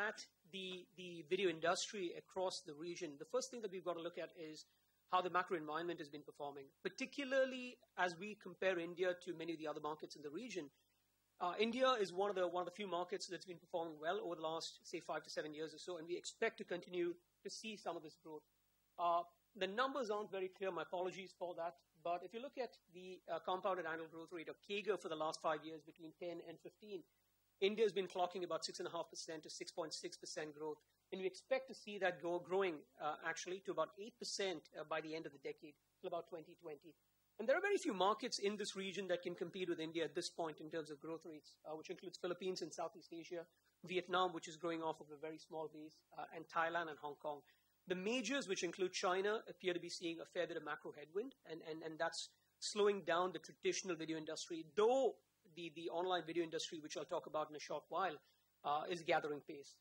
at the video industry across the region, the first thing that we've got to look at is how the macro environment has been performing, particularly as we compare India to many of the other markets in the region. India is one of the few markets that's been performing well over the last, say, 5 to 7 years or so, and we expect to continue to see some of this growth. The numbers aren't very clear. My apologies for that. But if you look at the compounded annual growth rate, or CAGR, for the last 5 years between 10 and 15, India has been clocking about 6.5% to 6.6% growth. And we expect to see that growing actually to about 8% by the end of the decade, till about 2020. And there are very few markets in this region that can compete with India at this point in terms of growth rates, which includes Philippines and Southeast Asia, Vietnam, which is growing off of a very small base, and Thailand and Hong Kong. The majors, which include China, appear to be seeing a fair bit of macro headwind, and that's slowing down the traditional video industry, though the online video industry, which I'll talk about in a short while, is gathering pace.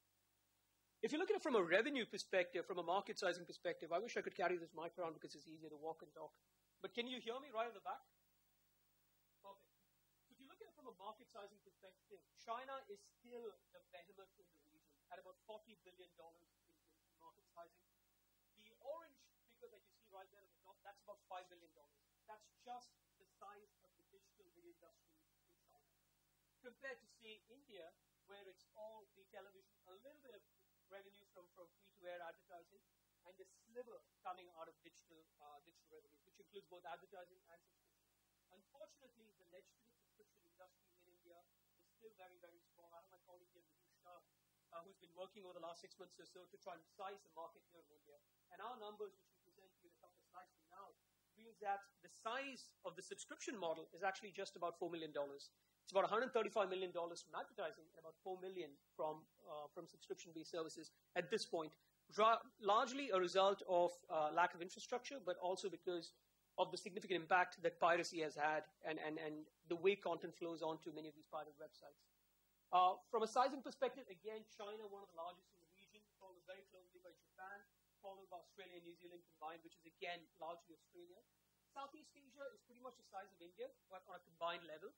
If you look at it from a revenue perspective, from a market sizing perspective, I wish I could carry this mic around because it's easier to walk and talk. But can you hear me right at the back? Perfect. So if you look at it from a market sizing perspective, China is still the behemoth in the region at about $40 billion in market sizing. The orange figure that you see right there at the top, that's about $5 billion. That's just the size of the digital video industry in China. Compared to, say, India, where it's all the television, a little bit of revenue from free-to-air advertising, and a sliver coming out of digital revenues, which includes both advertising and subscription. Unfortunately, the legitimate subscription industry in India is still very, very small. I have my colleague here, who's been working over the last 6 months or so to try and size the market here in India. And our numbers, which we present to you in a couple of slides from now, reveals that the size of the subscription model is actually just about $4 million. It's about $135 million from advertising and about $4 million from subscription-based services at this point, largely a result of lack of infrastructure, but also because of the significant impact that piracy has had and the way content flows onto many of these pirate websites. From a sizing perspective, again, China, one of the largest in the region, followed very closely by Japan, followed by Australia and New Zealand combined, which is, again, largely Australia. Southeast Asia is pretty much the size of India, but on a combined level.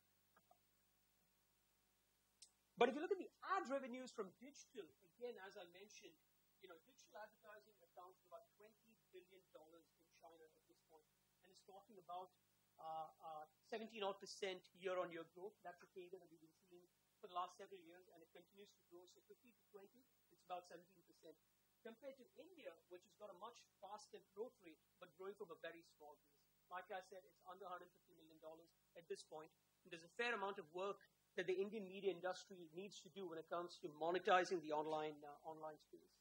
But if you look at the ad revenues from digital, again, as I mentioned, digital advertising accounts for about $20 billion in China at this point, and it's talking about 17-odd% year-on-year growth. That's the CAGR that we've been seeing for the last several years, and it continues to grow. So 15 to 20, it's about 17%. Compared to India, which has got a much faster growth rate, but growing from a very small base. Like I said, it's under $150 million at this point. And there's a fair amount of work that the Indian media industry needs to do when it comes to monetizing the online space.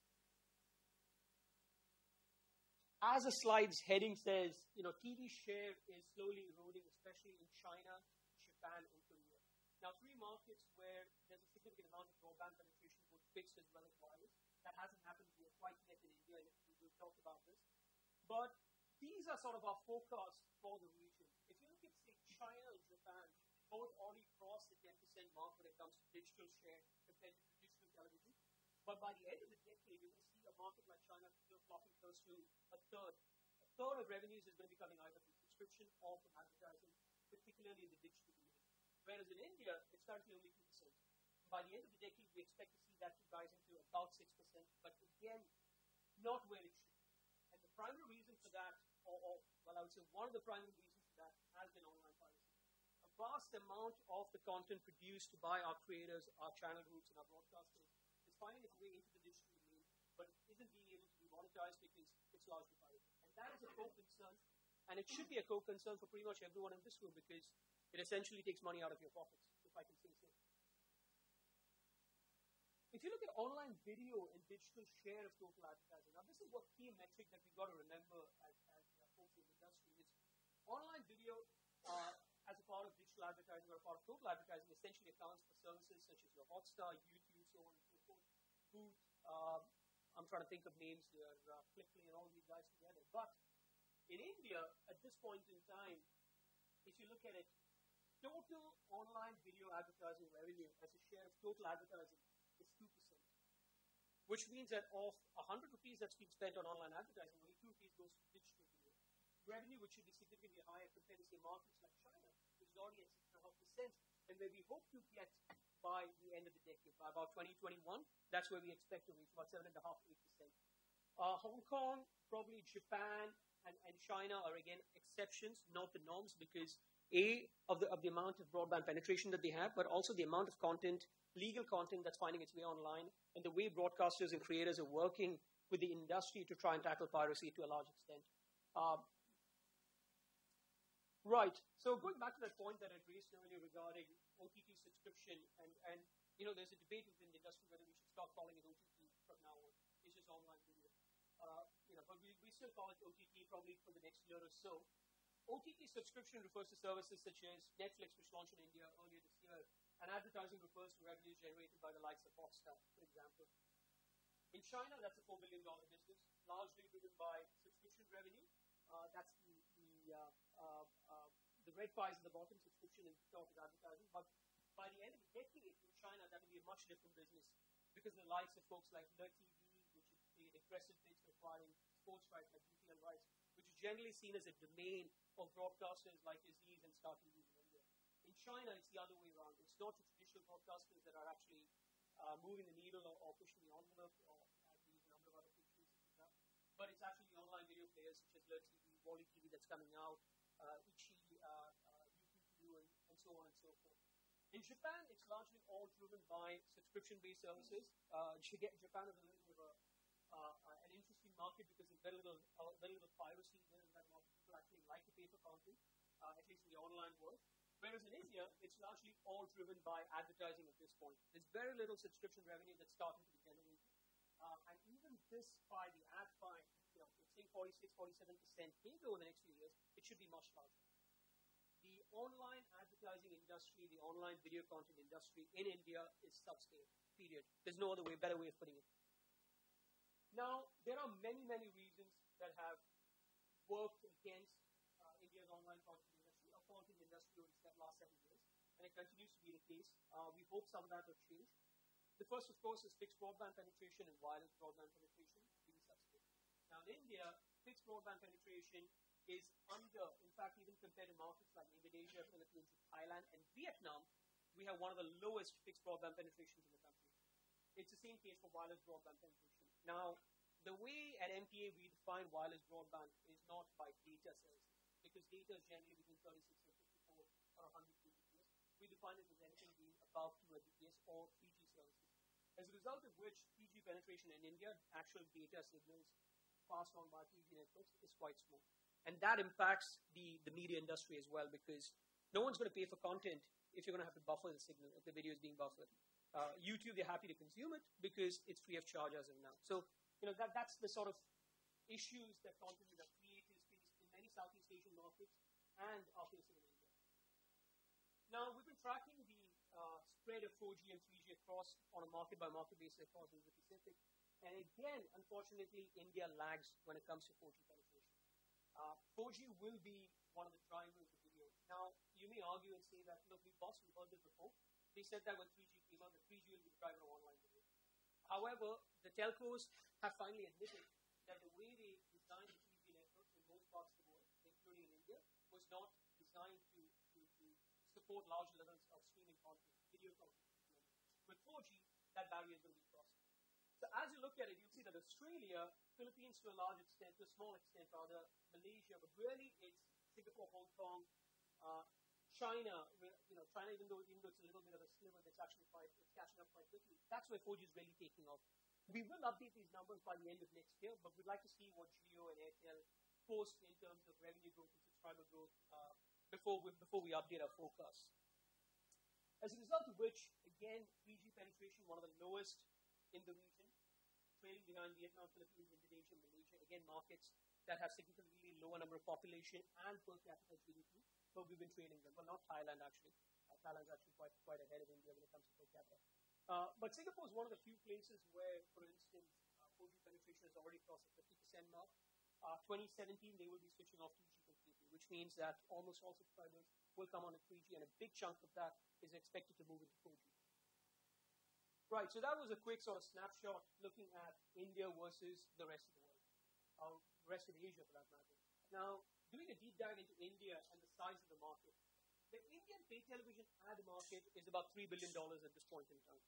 As the slide's heading says, TV share is slowly eroding, especially in China, Japan, and Korea. Now, 3 markets where there's a significant amount of broadband penetration, both fixed as well as wireless. That hasn't happened here quite yet in India, and we'll talk about this. But these are sort of our forecasts for the region. If you look at, say, China and Japan, both already crossed the 10% mark when it comes to digital share compared to traditional television. But by the end of the decade, you're going to see a market like China still clocking close to a third. A third of revenues is going to be coming either from subscription or from advertising, particularly in the digital division. Whereas in India, it's currently only 2%. By the end of the decade, we expect to see that rising to about 6%, but again, not where it should be. And the primary reason for that, I would say one of the primary reasons for that has been online piracy. A vast amount of the content produced by our creators, our channel groups, and our broadcasters is finding its way into the digital domain, but it isn't being able to be monetized because it's largely pirated. And that is a core concern, and it should be a core concern for pretty much everyone in this room because it essentially takes money out of your pockets, if I can say so. If you look at online video and digital share of total advertising, now this is what key metric that we've got to remember as folks in the industry is online video as a part of digital advertising or a part of total advertising essentially accounts for services such as your Hotstar, YouTube, so on and so forth, Boot, I'm trying to think of names here, Clickly and all of these guys together. But in India, at this point in time, if you look at it, total online video advertising revenue as a share of total advertising is 2%, which means that of 100 rupees that's being spent on online advertising, only 2 rupees goes to digital video. Revenue, which should be significantly higher compared to, say, markets like China, which is already at 6.5%, and where we hope to get by the end of the decade, by about 2021, that's where we expect to reach about 7.5%, 8%. Hong Kong, probably Japan, and China are again exceptions, not the norms, because of the amount of broadband penetration that they have, but also the amount of content, legal content that's finding its way online, and the way broadcasters and creators are working with the industry to try and tackle piracy to a large extent. Right. So going back to that point that I raised earlier regarding OTT subscription, and there's a debate within the industry whether we should start calling it OTT from now on. It's just online video. But we still call it OTT probably for the next year or so. OTT subscription refers to services such as Netflix, which launched in India earlier this year, and advertising refers to revenues generated by the likes of Hotstar, for example. In China, that's a $4 billion business, largely driven by subscription revenue. That's the red pies at the bottom, subscription, and top is advertising. But by the end of the decade in China, that will be a much different business because the likes of folks like LeTV, which is paid aggressive bids for acquiring sports rights like BPL rights, which is generally seen as a domain of broadcasters like Aziz and Star TV in India. In China, it's the other way around. It's not the traditional broadcasters that are actually moving the needle or pushing the envelope, or as we use a number of other pictures, but it's actually the online video players such as LeTV, Wally TV that's coming out, Ichi, YouTube TV, and so on and so forth. In Japan, it's largely all driven by subscription-based services. Japan is a little bit of an interesting market because there's very little piracy there in that market. People actually like to pay for content, at least in the online world. Whereas in India, it's largely all driven by advertising at this point. There's very little subscription revenue that's starting to be generated. And even this pie, the ad pie, it's saying 46, 47% CAGR over the next few years, it should be much larger. The online advertising industry, the online video content industry in India is subscale, period. There's no other way, better way of putting it. Now, there are many, many reasons that have worked against India's online content industry, or content industry over the last 7 years, and it continues to be the case. We hope some of that will change. The first, of course, is fixed broadband penetration and wireless broadband penetration being subscale. Now, in India, fixed broadband penetration is under, in fact, even compared to markets like Indonesia, Philippines, Thailand, and Vietnam, we have one of the lowest fixed broadband penetrations in the country. It's the same case for wireless broadband penetration. Now, the way at MPA we define wireless broadband is not by data services, because data is generally between 36 and 54 or 100 Gbps. We define it as anything being above 200 Gbps or 3G services. As a result of which, 3G penetration in India, actual data signals passed on by 3G networks, is quite small. And that impacts the media industry as well, because no one's going to pay for content if you're going to have to buffer the signal, if the video is being buffered. YouTube, they're happy to consume it because it's free of charge as of now. So, that's the sort of issues that content creators face in many Southeast Asian markets and are facing in India. Now, we've been tracking the spread of 4G and 3G across on a market-by-market basis across Asia Pacific. And again, unfortunately, India lags when it comes to 4G penetration. 4G will be one of the drivers of video. Now, you may argue and say that, look, we've heard this before. They said that when 3G came out, that 3G will be the driver of online video. However, the telcos have finally admitted that the way they designed the 3G networks in most parts of the world, including in India, was not designed to support large levels of streaming content, video content. With 4G, that barrier is going to be crossed. So as you look at it, you'll see that Australia, Philippines to a large extent, to a small extent rather, Malaysia, but really it's Singapore, Hong Kong, China, China, even though it's a little bit of a sliver, it's actually it's catching up quite quickly. That's where 4G is really taking off. We will update these numbers by the end of next year, but we'd like to see what Jio and Airtel post in terms of revenue growth and subscriber growth before we update our forecast. As a result of which, again, 3G penetration, one of the lowest in the region, trailing behind Vietnam, Philippines, Indonesia, Malaysia, again, markets that have significantly lower number of population and per capita GDP, but we've been trailing them. Well, not Thailand, actually. Thailand's actually quite ahead of India when it comes to per capita. But Singapore is one of the few places where, for instance, 4G penetration has already crossed the 50% mark. 2017, they will be switching off 2G completely, which means that almost all subscribers will come on to 3G, and a big chunk of that is expected to move into 4G. Right, so that was a quick sort of snapshot looking at India versus the rest of the world, or the rest of Asia for that matter. Now, doing a deep dive into India and the size of the market, The Indian pay television ad market is about $3 billion at this point in time.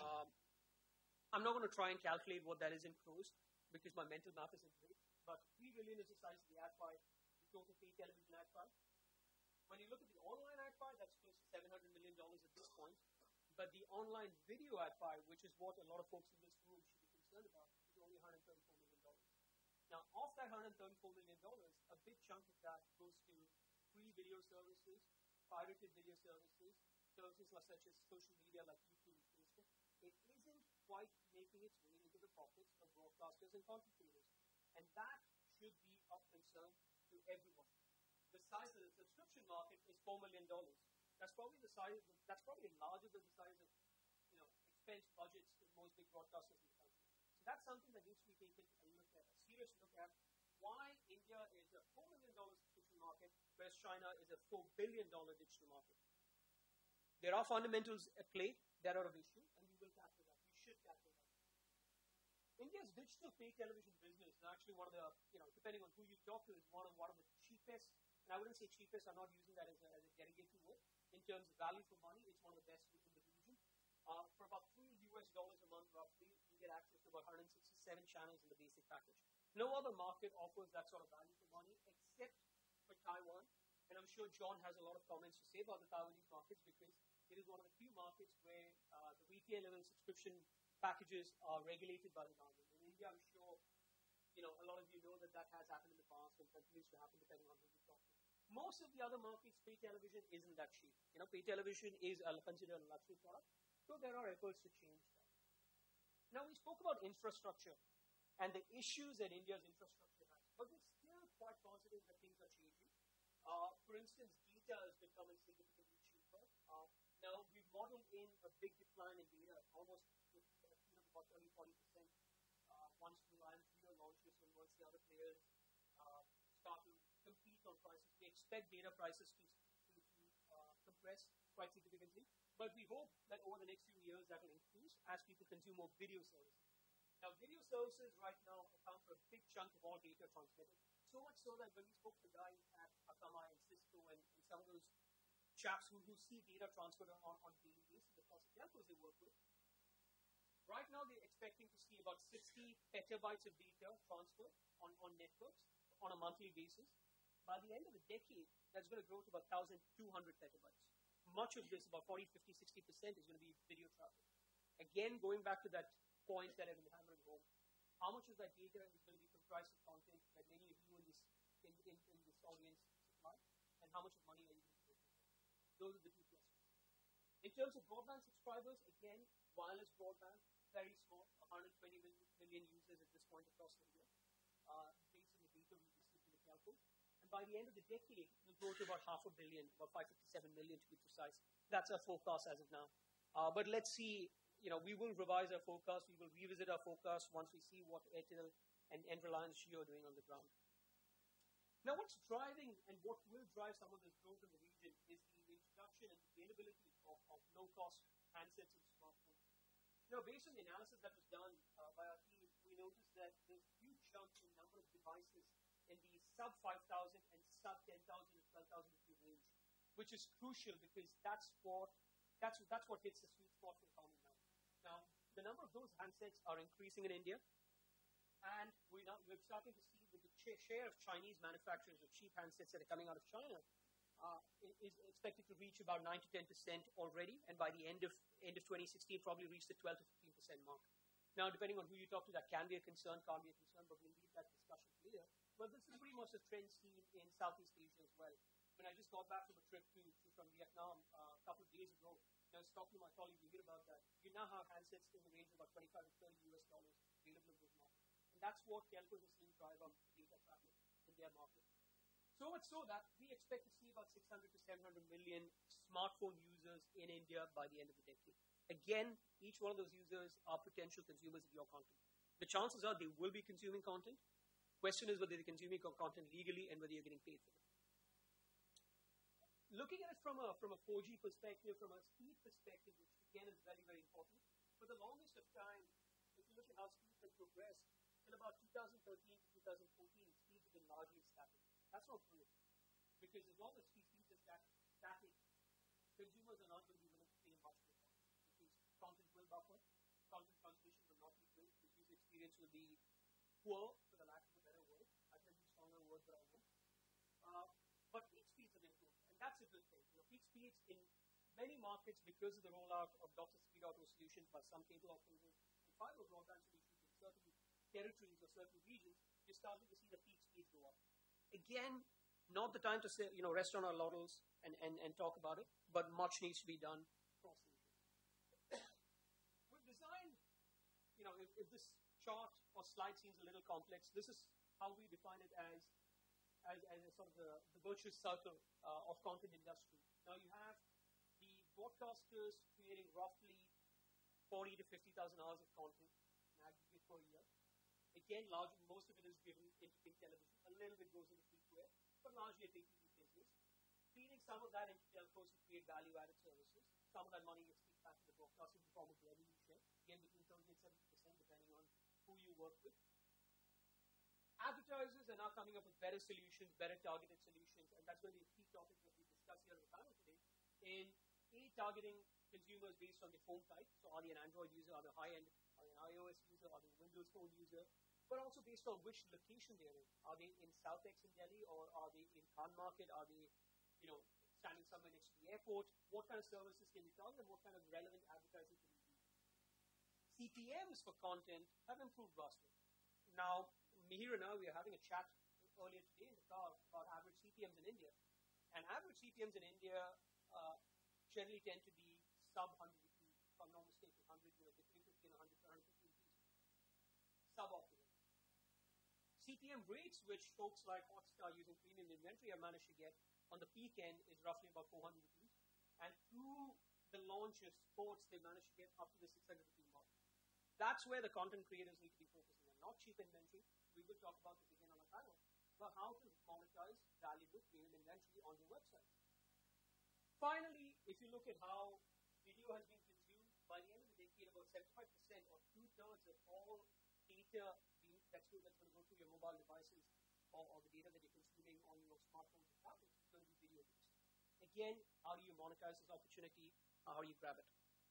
I'm not going to try and calculate what that is in crores because my mental math isn't great, but 3 billion is the size of the ad pie, the total pay television ad pie. When you look at the online ad pie, that's close to $700 million at this point. But the online video ad pie, which is what a lot of folks in this room should be concerned about, is only $134 million. Now, of that $134 million, a big chunk of that goes to free video services, pirated video services, services such as social media like YouTube and Facebook. It isn't quite making its way into the pockets of broadcasters and content creators. And that should be of concern to everyone. The size of the subscription market is $4 million. That's probably the size. That's probably larger than the size of, expense budgets in most big broadcasters in the country. So that's something that needs to be taken a serious look at. Why India is a $4 million subscription market, whereas China is a $4 billion digital market. There are fundamentals at play that are of issue, and we will tackle that. We should tackle that. India's digital pay television business is actually one of the, depending on who you talk to, is one of the cheapest. And I wouldn't say cheapest, I'm not using that as a derogatory word. In terms of value for money, it's one of the best within the region. For about $3 a month roughly, you get access to about 167 channels in the basic package. No other market offers that sort of value for money except for Taiwan. And I'm sure John has a lot of comments to say about the Taiwanese markets because it is one of the few markets where the retail level subscription packages are regulated by the government. In India, I'm sure a lot of you know that has happened in the past and continues to happen depending on who you talk to. Most of the other markets, pay television isn't that cheap. Pay television is considered a luxury product, so there are efforts to change that. Now, we spoke about infrastructure and the issues that India's infrastructure has, but we're still quite positive that things are changing. For instance, data is becoming significantly cheaper. Now, we've modeled in a big decline in data, almost about 30-40%. Once Reliance Jio launches and once the other players start to compete on prices, we expect data prices to compress quite significantly. But we hope that over the next few years that will increase as people consume more video services. Now, video services right now account for a big chunk of all data transmitted. So much so that when we spoke to the guys at Akamai and Cisco and some of those chaps who see data transferred on a daily basis across the telcos they work with, right now they're expecting to see about 60 petabytes of data transferred on networks on a monthly basis. By the end of the decade, that's going to grow to about 1,200 petabytes. Much of this, about 40, 50, 60%, is going to be video traffic. Again, going back to that point that I've been hammering home, how much of that data is going to be comprised of content that many of you in this audience supply, and how much of money are you going to pay for that? Those are the two questions. In terms of broadband subscribers, again, wireless broadband, very small, 120 million users at this point across India, based on the data we received from the telcos. And by the end of the decade, it will grow to about 500 million, about 557 million to be precise. That's our forecast as of now. But let's see, we will revise our forecast. We will revisit our forecast once we see what Airtel and Reliance Jio are doing on the ground. Now, what's driving and what will drive some of this growth in the region is the introduction and availability of low-cost handsets and smartphones. Based on the analysis that was done by our team, we noticed that there's huge jumps in number of devices in the sub 5,000 and sub 10,000 and 12,000 rupee range, which is crucial because that's what hits the sweet spot for economy now. Now, the number of those handsets are increasing in India, and we're starting to see that the share of Chinese manufacturers of cheap handsets that are coming out of China is expected to reach about 9 to 10% already, and by the end of 2016, probably reach the 12 to 15% mark. Now, depending on who you talk to, that can be a concern, can't be a concern, but we'll leave that discussion later. But this is pretty much a trend seen in Southeast Asia as well. When I just got back from a trip from Vietnam a couple of days ago, I was talking to my colleague, we hear about that. You now have handsets in the range of about 25 to 30 US dollars available in those markets. And that's what telcos are seeing drive on data traffic in their market. So much so that we expect to see about 600 to 700 million smartphone users in India by the end of the decade. Again, each one of those users are potential consumers of your content. The chances are they will be consuming content. Question is whether they're consuming content legally and whether you're getting paid for it. Looking at it from a 4G perspective, from a speed perspective, which again is very, very important, for the longest of time, if you look at how speeds have progressed, till about 2013 to 2014, speeds have been largely static. That's not true. Because as long as speeds are static, consumers are not going to be willing to pay much for it, which means content will buffer, content translation will not be great, the user experience will be poor, for the lack of a better word. I can use stronger words, but I won't. But peak speeds have improved, and that's a good thing. Peak speeds in many markets, because of the rollout of DOCSIS 3.0 solutions by some cable operators and fiber broadband solutions in certain territories or certain regions, you're starting to see the peak speeds go up. Again, not the time to say, rest on our laurels and talk about it, but much needs to be done across the region. We've designed, if this chart or slide seems a little complex, this is how we define it as a sort of the virtuous circle of content industry. Now you have the broadcasters creating roughly 40 to 50,000 hours of content in aggregate per year. Again, most of it is given into pay television. A little bit goes into free-to-air, but largely a pay TV business. Feeding some of that into telcos to create value-added services. Some of that money gets kicked back to the broadcaster in the form of revenue share. Again, between 30 and 70%, depending on who you work with. Advertisers are now coming up with better solutions, better targeted solutions, and that's going to be a key topic that we discuss here on the panel today. In targeting consumers based on their phone type. So are they an Android user, are they high-end, are they an iOS user, are they a Windows Phone user, but also based on which location they're in. Are they in South Ex in Delhi, or are they in Khan Market? Are they, standing somewhere next to the airport? What kind of services can we target, and what kind of relevant advertising can we do? CPMs for content have improved vastly. Now, Mihir and I, we are having a chat earlier today in the car about average CPMs in India. And average CPMs in India generally tend to be sub-100 rupees, if I'm not mistaken, 100, between 50 and 100, 150 rupees. Suboptimal. CPM rates, which folks like Hotstar using premium inventory have managed to get on the peak end, is roughly about 400 rupees. And through the launch of sports, they managed to get up to the 600 rupee mark. That's where the content creators need to be focusing on, not cheap inventory. We will talk about this again on our panel, but how to monetize valuable premium inventory on your website. Finally, if you look at how video has been consumed, by the end of the decade, about 75% or 2/3 of all data that's going to go through your mobile devices or the data that you're consuming on your smartphones and tablets is going to be video-based. Again, how do you monetize this opportunity? How do you grab it?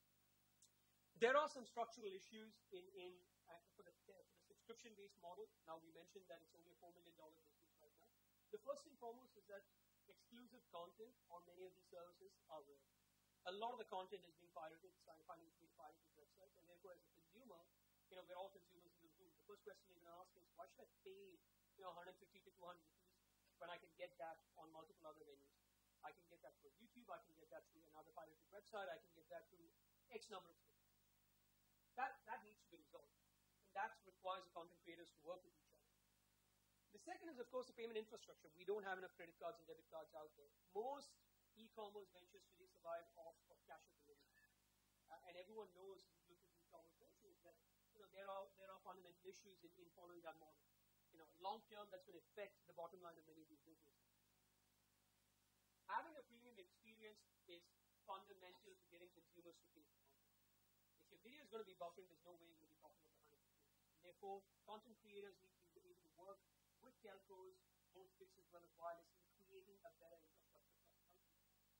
There are some structural issues for the subscription-based model. Now, we mentioned that it's only a $4 million business right now. The first and foremost is that exclusive content on many of these services are rare. A lot of the content is being pirated, finding its way to pirated websites, and therefore, as a consumer, we're all consumers in the room. The first question you're going to ask is, why should I pay 150 to 200 rupees when I can get that on multiple other venues? I can get that through YouTube, I can get that through another pirated website, I can get that through X number of things. That needs to be resolved. And that requires the content creators to work with each other. The second is, of course, the payment infrastructure. We don't have enough credit cards and debit cards out there. Most e-commerce ventures today survive off of cash on delivery. And everyone knows, if you look at e-commerce ventures, that there are fundamental issues in following that model. Long term, that's going to affect the bottom line of many of these businesses. Having a premium experience is fundamental to getting consumers to pay for content. If your video is going to be buffering, there's no way you're going to be talking about 100%. Therefore, content creators need to be able to work with telcos, both fixed as well as wireless, in creating a better infrastructure for the country.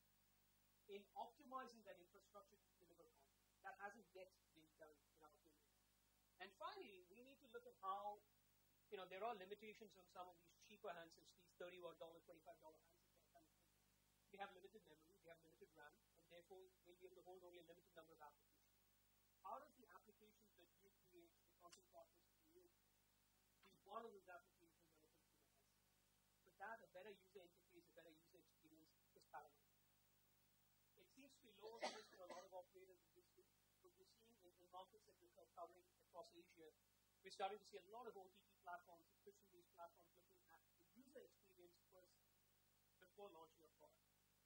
In optimizing that infrastructure to deliver content. That hasn't yet been done, in our opinion. And finally, we need to look at how, there are limitations on some of these cheaper handsets, these $31, $25 handsets that are coming in. They have limited memory, they have limited RAM, and therefore they'll be able to hold only a limited number of applications. How does the applications that you create, the content partners create, be one of those applications on a consumer handset? For that, a better user interface, a better user experience is paramount. It seems to be low on the list for a lot of operators in this space, but we're seeing in markets that we're covering across Asia, we're starting to see a lot of OTT platforms, subscription-based platforms, looking at the user experience first before launching a product.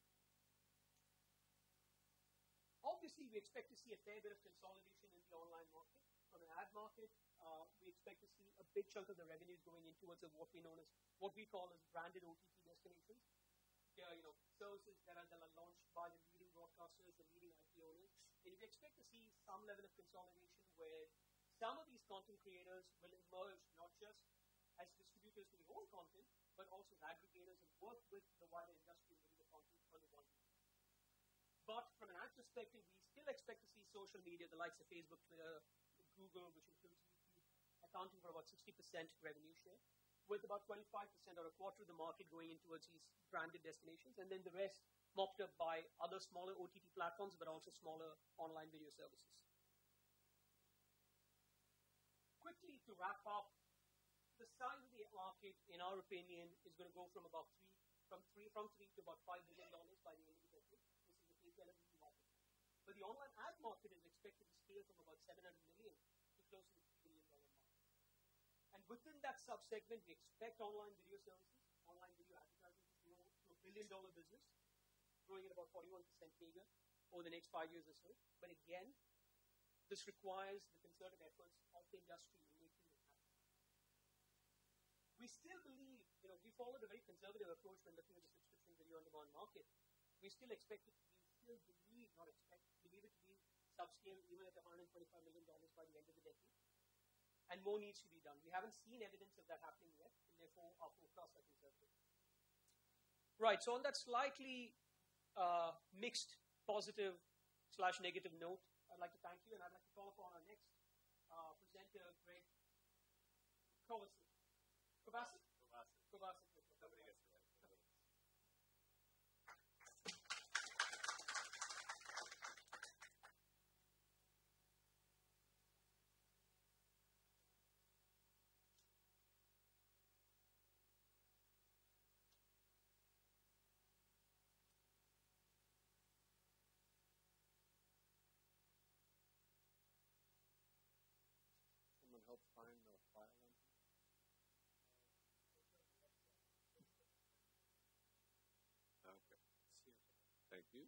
Obviously, we expect to see a fair bit of consolidation in the online market. From an ad market, we expect to see a big chunk of the revenues going in towards what we call as branded OTT destinations. Services that are launched by the leading broadcasters, the leading IP owners. And we expect to see some level of consolidation where some of these content creators will emerge not just as distributors to their own content, but also as aggregators and work with the wider industry and the content under one roof. But from an ad perspective, we still expect to see social media, the likes of Facebook, Twitter, Google, which includes YouTube, accounting for about 60% revenue share, with about 25% or a quarter of the market going in towards these branded destinations, and then the rest mopped up by other smaller OTT platforms, but also smaller online video services. Quickly to wrap up, the size of the market, in our opinion, is going to go from about three to about $5 billion by the end of the decade. This is the pay television market. But the online ad market is expected to scale from about 700 million to close to the $3 billion market. And within that subsegment, we expect online video services, online video advertising to grow to $1 billion business, growing at about 41% CAGR over the next 5 years or so. But again, this requires the concerted efforts of the industry in making this happen. We still believe, we followed a very conservative approach when looking at the subscription video on demand market. We still expect it to be, believe it to be subscale even at $125 million by the end of the decade. And more needs to be done. We haven't seen evidence of that happening yet, and therefore our forecasts are conservative. Right, so on that slightly mixed positive / negative note, I'd like to thank you, and I'd like to call upon our next presenter, Greg Kovacic. Someone help find the file. Okay. Thank you.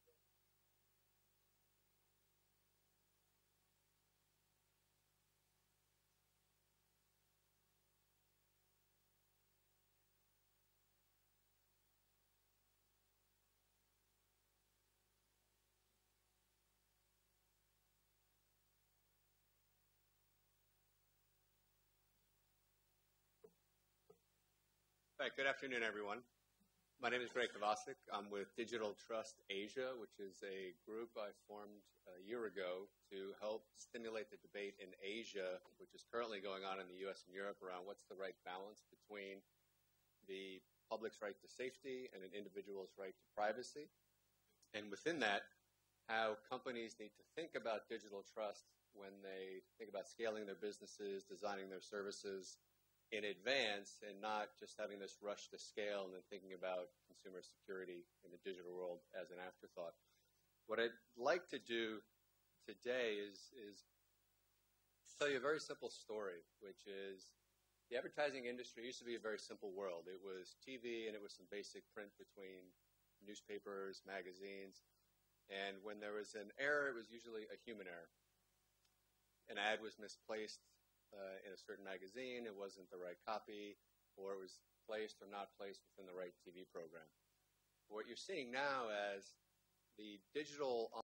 All right, good afternoon, everyone. My name is Greg Kovacic. I'm with Digital Trust Asia, which is a group I formed a year ago to help stimulate the debate in Asia, which is currently going on in the U.S. and Europe around what's the right balance between the public's right to safety and an individual's right to privacy. And within that, how companies need to think about digital trust when they think about scaling their businesses, designing their services in advance, and not just having this rush to scale and then thinking about consumer security in the digital world as an afterthought. What I'd like to do today is tell you a very simple story, which is the advertising industry used to be a very simple world. It was TV and it was some basic print between newspapers, magazines, and when there was an error, it was usually a human error. An ad was misplaced in a certain magazine, it wasn't the right copy, or it was placed or not placed within the right TV program. What you're seeing now as the digital